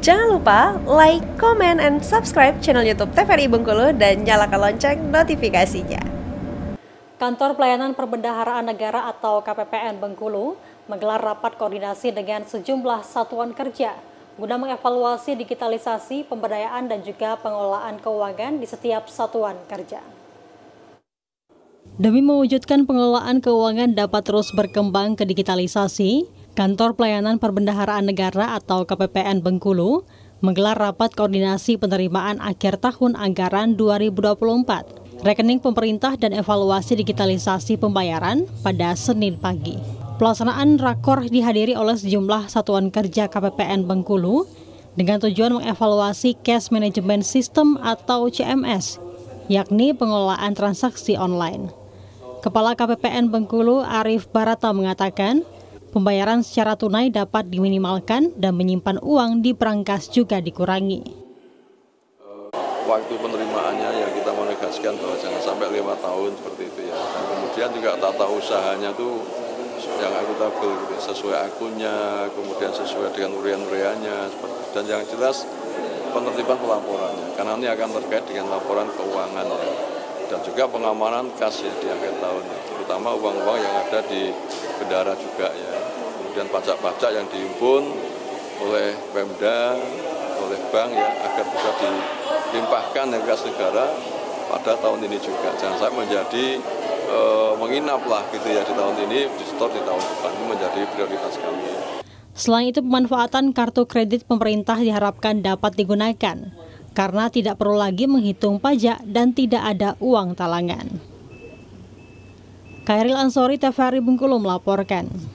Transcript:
Jangan lupa like, comment, and subscribe channel YouTube TVRI Bengkulu dan nyalakan lonceng notifikasinya. Kantor Pelayanan Perbendaharaan Negara atau KPPN Bengkulu menggelar rapat koordinasi dengan sejumlah satuan kerja guna mengevaluasi digitalisasi, pemberdayaan, dan juga pengelolaan keuangan di setiap satuan kerja. Demi mewujudkan pengelolaan keuangan dapat terus berkembang ke digitalisasi, Kantor Pelayanan Perbendaharaan Negara atau KPPN Bengkulu menggelar rapat koordinasi penerimaan akhir tahun anggaran 2024, rekening pemerintah dan evaluasi digitalisasi pembayaran pada Senin pagi. Pelaksanaan rakor dihadiri oleh sejumlah satuan kerja KPPN Bengkulu dengan tujuan mengevaluasi Cash Management System atau CMS, yakni pengelolaan transaksi online. Kepala KPPN Bengkulu Arif Barata mengatakan, pembayaran secara tunai dapat diminimalkan dan menyimpan uang di perangkas juga dikurangi. Waktu penerimaannya ya kita menegaskan bahwa jangan sampai 5 tahun seperti itu ya. Dan kemudian juga tata usahanya tuh yang akuntabel gitu, sesuai akunnya, kemudian sesuai dengan urian-uriannya seperti itu. Dan yang jelas penertiban pelaporannya, karena ini akan terkait dengan laporan keuangan ya. Dan juga pengamanan kas ya di akhir tahun, terutama uang-uang yang ada di bendara juga ya. Kemudian pajak-pajak yang dihimpun oleh Pemda, oleh bank ya, agar bisa dilimpahkan ke kas negara pada tahun ini juga. Jangan sampai menjadi menginap lah gitu ya di tahun ini, di store di tahun depan. Ini menjadi prioritas kami. Selain itu, pemanfaatan kartu kredit pemerintah diharapkan dapat digunakan karena tidak perlu lagi menghitung pajak dan tidak ada uang talangan. Khairil Ansori, TVRI Bengkulu melaporkan.